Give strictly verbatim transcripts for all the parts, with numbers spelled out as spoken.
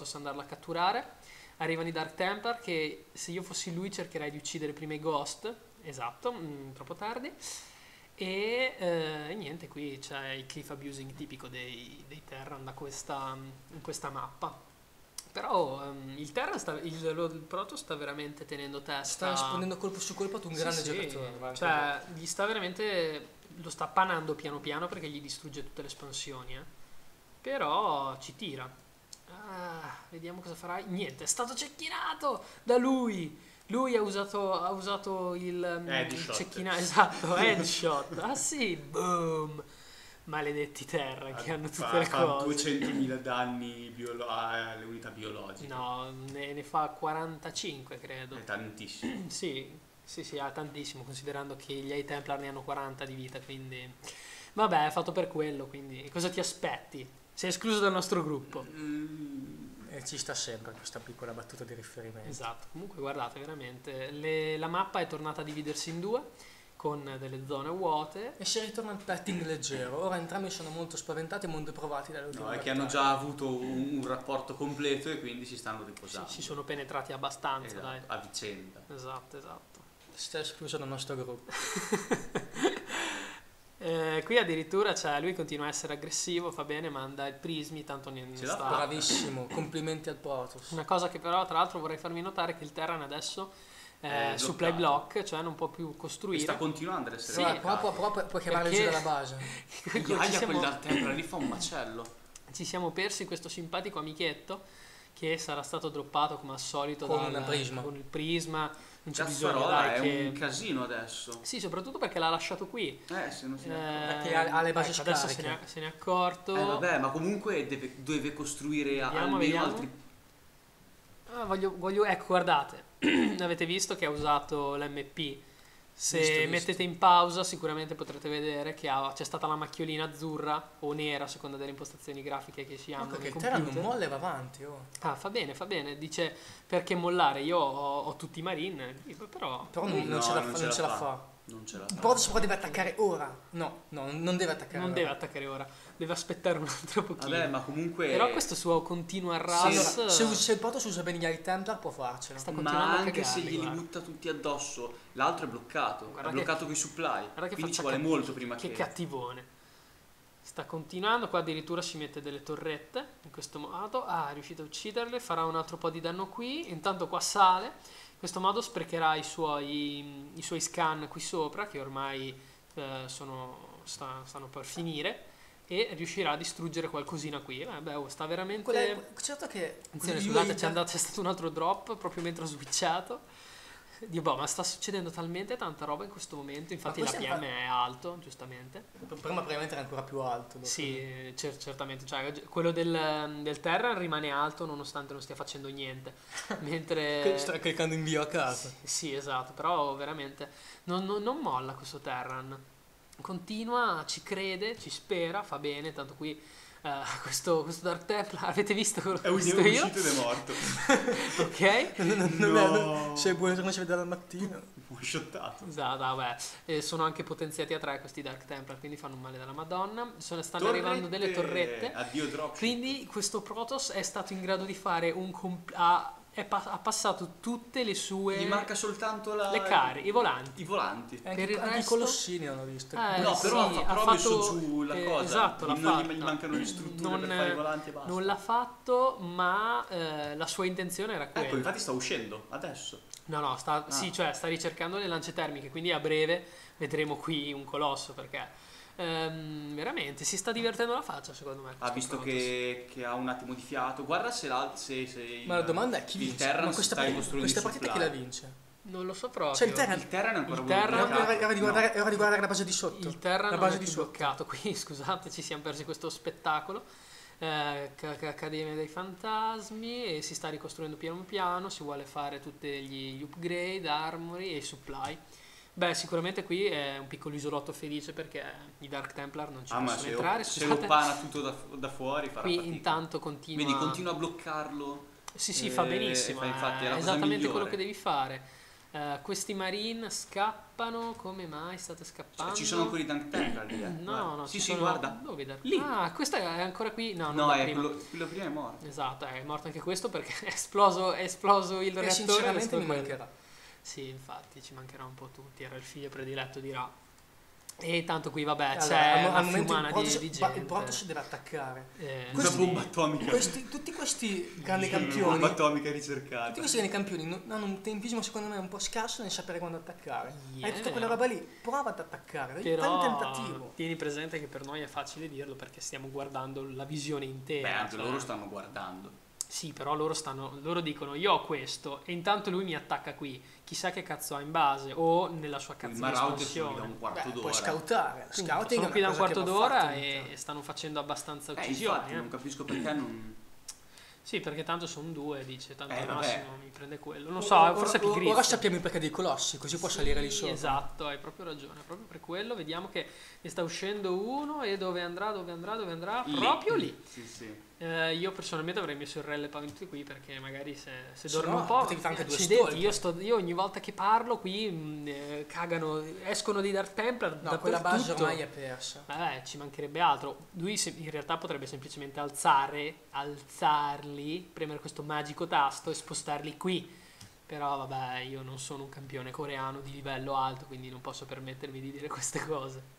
Protoss andarla a catturare. Arrivano i Dark Templar che se io fossi lui cercherei di uccidere prima i Ghost. Esatto, mh, troppo tardi. E eh, niente, qui c'è il cliff abusing tipico dei, dei Terran da questa, in questa mappa. Però um, il Terran sta, il, lo, il Protoss sta veramente tenendo testa. Sta rispondendo colpo su colpo ad un Sì, grande sì, giocatore. cioè gli sta veramente, lo sta panando piano piano perché gli distrugge tutte le espansioni, eh. Però ci tira. Ah, vediamo cosa farà. Niente, è stato cecchinato da lui. Lui ha usato, ha usato il, il cecchinato. Esatto, headshot. Ah sì, boom. Maledetti Terra che hanno tutte fa, le fa cose. duecentomila danni biolo- alle unità biologiche. No, ne, ne fa quarantacinque credo. È tantissimo. Sì, sì, sì, ha tantissimo, considerando che gli High Templar ne hanno quaranta di vita, quindi... Vabbè, è fatto per quello, quindi cosa ti aspetti? Sei escluso dal nostro gruppo. Mm. E ci sta sempre questa piccola battuta di riferimento. Esatto, comunque guardate, veramente, le- la mappa è tornata a dividersi in due, con delle zone vuote. E si ritorna al petting leggero. Ora entrambi sono molto spaventati e molto provati dall'ultima No, è che battaglia. hanno già avuto un, un rapporto completo e quindi si stanno Si, riposando. si sono penetrati abbastanza, Esatto, dai. a vicenda. Esatto, esatto. Si sta escluso dal nostro gruppo. Eh, qui addirittura cioè, lui continua a essere aggressivo, fa bene, manda i prismi, tanto ne, ne Ce l'ha sta. Bravissimo, complimenti al Protoss. Una cosa che però tra l'altro vorrei farvi notare è che il Terran adesso È è supply bloccato. block, cioè non può più E costruire. sta continuando ad essere Sì, Guarda, bloccato. proprio, proprio puoi chiamarlo Perché- giù dalla base. Ci Iaia, siamo- quel Dark Templar lì fa un macello. ci siamo persi questo simpatico amichetto che sarà stato droppato come al solito Con dal- una prisma. con il prisma. Non c'è bisogno, Cazzarola dai, è che... un casino adesso. Sì, soprattutto perché l'ha lasciato qui. Eh, se non si ne Eh, accorge. Perché ha- ha le basi ecco, adesso se scariche. ne, è, se ne è accorto. Eh vabbè, ma comunque deve, deve costruire Vediamo, almeno vediamo. altri. Ah, voglio, voglio, ecco, guardate, avete visto che ha usato l'M P. Se Visto, visto. mettete in pausa sicuramente potrete vedere che ha- c'è stata la macchiolina azzurra o nera a seconda delle impostazioni grafiche che si hanno Ecco che nei il Terra non computer. molle e va avanti. Oh. Ah, fa bene, fa bene. Dice perché mollare? Io ho, ho tutti i marine, però Però non, non No, ce la, non fa, ce non la ce la fa. fa. Non ce la Il fa. Protoss però deve attaccare ora. No, no, non deve attaccare non ora. deve attaccare ora, deve aspettare un altro pochino. Vabbè, ma comunque. Però questo suo continua Sì, arras Allora, se, se il Protoss usa bene gli High Templar può farcela. sta Ma continuando a anche se cagarli, glieli guarda. butta tutti addosso, l'altro è bloccato. Guarda è che- bloccato con i supply. Guarda che Quindi ci faccia vuole cat- molto prima Che che. cattivone. Sta continuando, qua addirittura si mette delle torrette in questo modo. Ah, è riuscito a ucciderle, farà un altro po' di danno qui. Intanto qua sale. In questo modo sprecherà i suoi, i suoi scan qui sopra, che ormai eh, sono, sta- stanno per finire. E riuscirà a distruggere qualcosina qui. Eh, beh, oh, sta veramente... Quella- certo che... Attenzione, io- scusate, io- c'è, andato- c'è stato un altro drop proprio mentre ho switchato. Dio, boh, ma sta succedendo talmente tanta roba in questo momento. Infatti Ma la questo P è M è alto, giustamente. Prima probabilmente era ancora più alto. dopo. Sì, cer- certamente. Cioè, quello del, del Terran rimane alto nonostante non stia facendo niente. Mentre... Sta cliccando invio a casa. Sì, esatto, però veramente non, non- non molla questo Terran. Continua, ci crede, ci spera, fa bene, tanto qui eh, questo, questo Dark Templar, avete visto quello che È ho uscito visto io? ed è morto. Ok? Non, non, non No. è, non, se buongiorno si vede dal mattino. One shottato. Esatto, vabbè. E sono anche potenziati a tre questi Dark Templar, quindi fanno un male della Madonna. Sono, stanno Torrette. arrivando delle torrette. Addio drop. Quindi questo Protoss è stato in grado di fare un compl- ha, è pa- ha passato tutte le sue Gli manca soltanto la. le care, i volanti. I volanti. E anche, Per il anche resto- i colossini hanno visto. Eh, No, sì, però, fa- ha però ha messo fatto- giù la eh, cosa. esatto, l'ha non gli, fatta. gli mancano le strutture Non- per fare i volanti e basta. Non l'ha fatto, ma eh, la sua intenzione era quella. Ecco, infatti sta uscendo adesso. No, no, sta, Ah. sì, cioè sta ricercando le lance termiche, quindi a breve vedremo qui un colosso perché ehm, veramente si sta divertendo la faccia secondo me. Ha questo visto Protoss. che, che ha un attimo di fiato. Guarda se la. Se, se il- Ma la domanda è chi il vince? Terran Ma questa, sta partita- ricostruendo questa i partita chi supply. la vince? Non lo so proprio. Cioè il Terran... Il Terran è ancora Il quello Terran- Era, bloccato. era- era di No. guardare, era di guardare la base di sotto. Il Terra la non base è di più sotto. bloccato qui, scusate, ci siamo persi questo spettacolo. Eh, ca- ca- Accademia dei Fantasmi e si sta ricostruendo piano piano, si vuole fare tutti gli gli upgrade, armory e supply. Beh, sicuramente qui è un piccolo isolotto felice perché i Dark Templar non ci Ah, ma possono se, entrare. lo, se lo Scusate, pana tutto da, da fuori farà qui fatica. intanto continua. Vedi, continua a bloccarlo. Sì, sì, Eh, fa benissimo. fa infatti, è la è cosa esattamente migliore. quello che devi fare. Eh, questi Marine scappano, come mai state scappando? Ci sono ancora i tank tank lì, eh. No, Guarda. no, Sì, ci sì, sono... guarda. Dove da- Lì. Ah, questo è ancora qui? No, non No, da è prima. quello, quello prima è morto. Esatto, è morto anche questo perché è esploso, è esploso il E reattore. sinceramente adesso mi quello. mancherà. Sì, infatti, ci mancherà un po' tutti. Era il figlio prediletto di Ra. E tanto qui, vabbè, Allora, c'è al, una al momento fiumana il di, Protoss, di ba- gente. il Protoss deve attaccare. Eh, Una Questi- bomba atomica. Questi- tutti questi grandi Una campioni, bomba atomica tutti ricercata. questi grandi campioni non- hanno un tempismo secondo me un po' scarso nel sapere quando attaccare. Yeah, Hai tutta è quella vero. roba lì, prova ad attaccare, fai Però un tentativo. tieni presente che per noi è facile dirlo perché stiamo guardando la visione intera. Beh, anche cioè- loro stanno guardando. Sì, però loro stanno, loro dicono io ho questo e intanto lui mi attacca qui. Chissà che cazzo ha in base o nella sua Il cazzo di Marauder sono espansione. lì da un quarto Beh, puoi d'ora. scoutare. Quindi Scouting sono è qui da una un cosa quarto che va fatta d'ora in e Italia. stanno facendo abbastanza Eh, uccisioni. infatti, eh. non capisco perché non... Sì, perché tanto sono due, dice, tanto Eh, al vabbè. massimo mi prende quello. Non so, Ora- forse è ora- pigrizia. Ora sappiamo il perché dei colossi, così può salire lì Sì, sopra. esatto, hai proprio ragione, proprio per quello vediamo che ne sta uscendo uno e dove andrà, dove andrà, dove andrà, proprio lì. Sì, sì. Eh, io personalmente avrei messo il relle pavimento qui perché magari se, se Se dormo no, un po', potevi fare anche due accidenti, stolpi. io, sto, io ogni volta che parlo qui mh, eh, cagano, escono dei Dark Templar No, quella base dappertutto. ormai è persa. Vabbè, ci mancherebbe altro. Lui se- in realtà potrebbe semplicemente alzare, alzarli, premere questo magico tasto e spostarli qui. Però vabbè, io non sono un campione coreano di livello alto, quindi non posso permettermi di dire queste cose.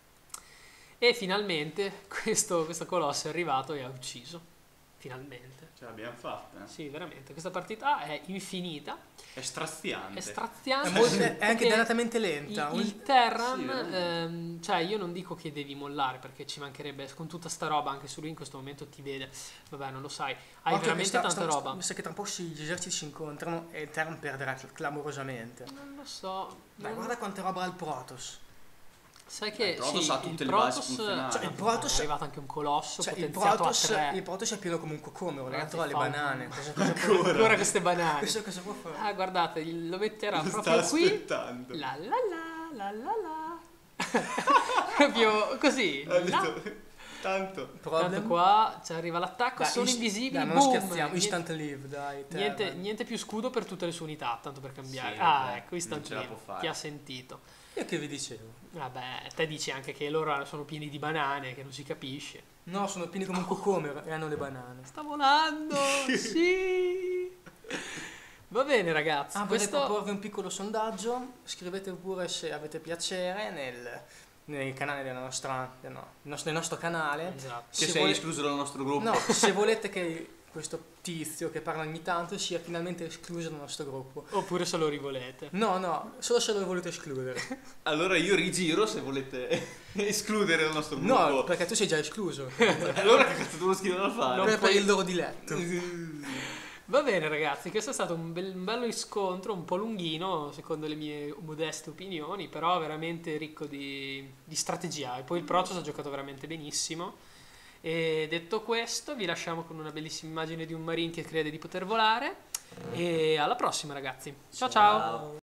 E finalmente questo, questo colosso è arrivato e ha ucciso. Finalmente. Ce l'abbiamo fatta. eh. Sì, veramente. Questa partita è infinita, È straziante. è straziante. È, molto- è anche perché dannatamente lenta. Il, Un- il Terran, Sì, veramente. ehm, cioè io non dico che devi mollare perché ci mancherebbe, con tutta sta roba, anche se lui in questo momento ti vede, vabbè non lo sai, hai Occhio che veramente sta- tanta sta- roba. Mi sa che tra un po' si- gli eserciti si incontrano e il Terran perderà clamorosamente. Non lo so, Beh, non- guarda quanta roba ha il Protoss. sai Beh, che il Protoss sì, ha tutte il le basi Protoss, funzionali. Cioè, il è Protoss- arrivato anche un colosso Cioè, il potenziato Protoss, a tre. il Protoss è pieno come un cocomero, Guarda, legato alle fa un- banane. Cosa, cosa può, Ancora. Ancora queste banane. questo cosa può fare? Ah, guardate, lo metterà Lo proprio sta qui. aspettando. La la la la la la. Proprio così. Ha là. detto, tanto. Tanto Problem? qua ci arriva l'attacco, Dai, sono is- invisibili, dai, non boom, scherziamo, niente- instant live, dai. Niente, Terran. niente più scudo per tutte le sue unità, tanto per cambiare. Sì, ah, vabbè, ecco, instant non ce la live. può fare. Chi ha sentito? Io che vi dicevo? Vabbè, te dici anche che loro sono pieni di banane, che non si capisce. No, sono pieni come un cocomero e hanno le banane. Sta volando, sì! Va bene ragazzi, Ah, vorrei questo... proporvi un piccolo sondaggio. Scrivete pure se avete piacere nel, nei canali della nostra, del, no, del nostro, del nostro canale. Esatto. Che Se sei vuole- escluso dal nostro gruppo. No, se volete che questo tizio che parla ogni tanto sia finalmente escluso dal nostro gruppo. Oppure se lo rivolete. No, no, solo se lo volete escludere. Allora io rigiro se volete escludere il nostro gruppo. No, perché tu sei già escluso. Allora che cazzo devo scrivere da fare? Non per, per puoi- il loro diletto. Va bene ragazzi, questo è stato un, bel, un bello scontro, un po' lunghino secondo le mie modeste opinioni, però veramente ricco di, di strategia. E poi il Protoss ha giocato veramente benissimo. E detto questo, vi lasciamo con una bellissima immagine di un Marine che crede di poter volare. E alla prossima ragazzi. Ciao ciao! Ciao.